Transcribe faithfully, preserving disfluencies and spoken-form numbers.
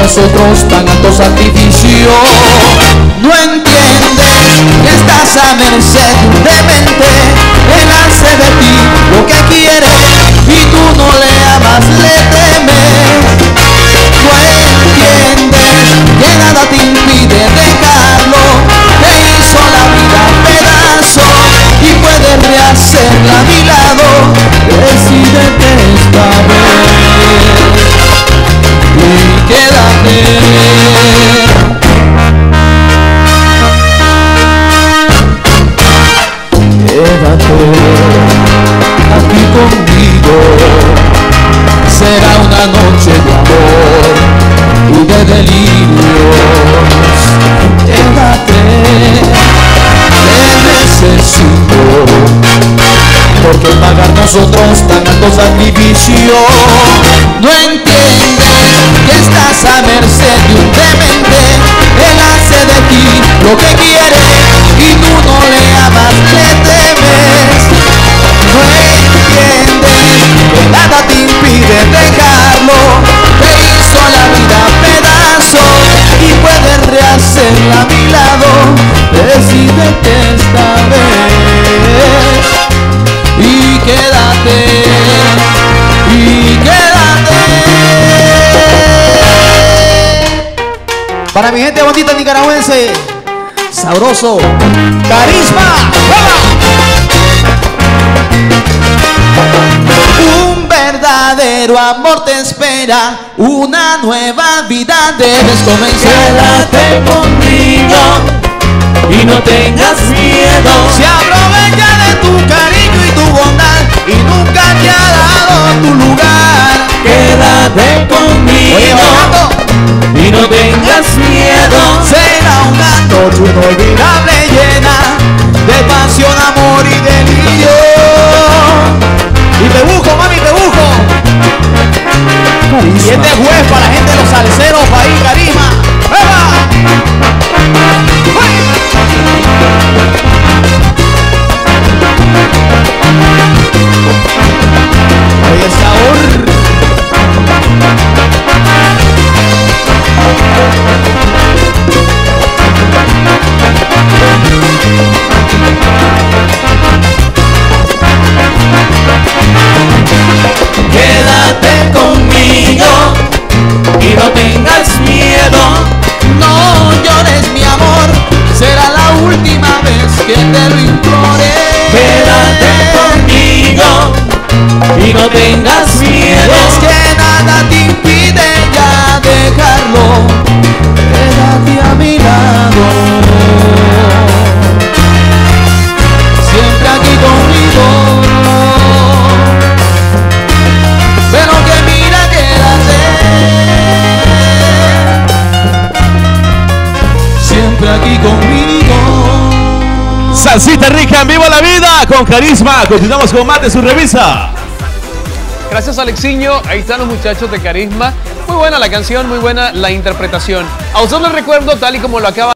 nosotros tan alto sacrificio. No entiendes que estás a merced de mente. Él hace de ti lo que quiere y tú no le amas, le temes. No entiendes que nada te impide dejarlo. Te hizo la vida pedazo y puedes rehacerla a mi lado. Decídete esta vez y quédate. Quédate aquí conmigo. Será una noche de amor y de delirios. Quédate, te necesito, porque pagar nosotros tan alto sacrificio. No entiendes que estás a merced de un demente. Él hace de ti lo que quiere y tú no le amas, le temes. No entiendes que nada te impide dejarlo. Te hizo la vida pedazo y puedes rehacerla a mi lado. Decídete esta vez y quédate, y quédate. Para mi gente bonita nicaragüense, sabroso, Carisma. Un verdadero amor te espera, una nueva vida debes comenzar. Quédate conmigo y no tengas miedo. Se aprovecha de tu cariño y tu bondad y nunca te ha dado tu lugar. Quédate conmigo. Oye, y no tengas miedo. Será una noche inolvidable llena de pasión, amor y delirio. Y te busco, mami, te busco. Carisma. Y este juez para la gente de los salseros, país, Carisma. ¡Eva! Oye, sabor. Quédate conmigo y no tengas miedo. No llores, mi amor, será la última vez que te lo implore. Quédate conmigo y no tengas miedo. Es que nada te impide ya dejarlo. Quédate a mi lado, siempre aquí conmigo. Pero que mira, quédate, siempre aquí conmigo. Salsita rica en vivo la vida con Carisma. Continuamos con más de su revista. Gracias, Alexiño. Ahí están los muchachos de Carisma. Muy buena la canción, muy buena la interpretación. A ustedes les recuerdo, tal y como lo acaba